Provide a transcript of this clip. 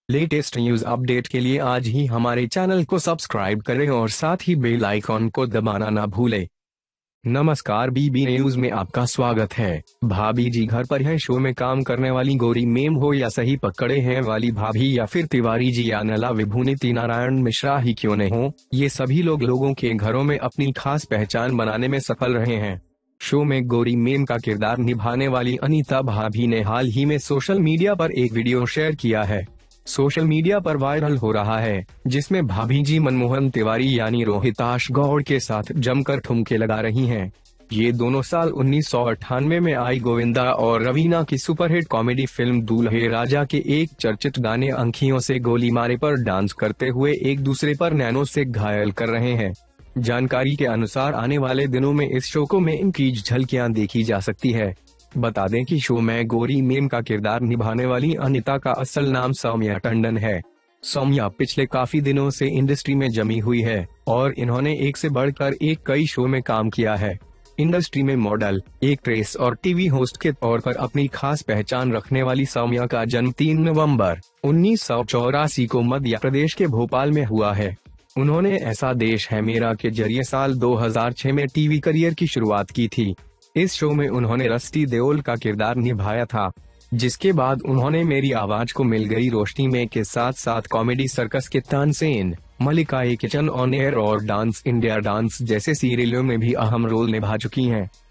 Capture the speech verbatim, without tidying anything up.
Latest news update के लिए आज ही हमारे चैनल को सब्सक्राइब करें और साथ ही बेल आइकॉन को दबाना ना भूलें। नमस्कार, बीबी न्यूज में आपका स्वागत है। भाभी जी घर पर है शो में काम करने वाली गौरी मेम हो या सही पकड़े हैं वाली भाभी या फिर तिवारी जी या नला विभूति नारायण मिश्रा ही क्यों न हो, ये सभी लोग लोगों के घरों में अपनी खास पहचान बनाने में सफल रहे हैं। शो में गौरी मेम का किरदार निभाने वाली अनीता भाभी ने हाल ही में सोशल मीडिया पर एक वीडियो शेयर किया है। सोशल मीडिया पर वायरल हो रहा है, जिसमें भाभी जी मनमोहन तिवारी यानी रोहिताश गौड़ के साथ जमकर ठुमके लगा रही हैं। ये दोनों साल उन्नीस सौ अट्ठानवे में आई गोविंदा और रवीना की सुपरहिट कॉमेडी फिल्म दूल्हे राजा के एक चर्चित गाने अंखियों से गोली मारे पर डांस करते हुए एक दूसरे पर नैनो से घायल कर रहे हैं। जानकारी के अनुसार आने वाले दिनों में इस शो को में इनकी झलकियां देखी जा सकती है। बता दें कि शो में गौरी मेम का किरदार निभाने वाली अनीता का असल नाम सौम्या टंडन है। सौम्या पिछले काफी दिनों से इंडस्ट्री में जमी हुई है और इन्होंने एक से बढ़कर एक कई शो में काम किया है। इंडस्ट्री में मॉडल, एक्ट्रेस और टीवी होस्ट के तौर पर अपनी खास पहचान रखने वाली सौम्या का जन्म तीन नवंबर उन्नीस सौ चौरासी को मध्य प्रदेश के भोपाल में हुआ है। उन्होंने ऐसा देश है मेरा के जरिए साल दो हज़ार छह में टीवी करियर की शुरुआत की थी। इस शो में उन्होंने रस्टी देओल का किरदार निभाया था, जिसके बाद उन्होंने मेरी आवाज को मिल गई रोशनी में के साथ साथ कॉमेडी सर्कस के तानसेन, मलिका ए किचन ऑन एयर और डांस इंडिया डांस जैसे सीरियलों में भी अहम रोल निभा चुकी हैं।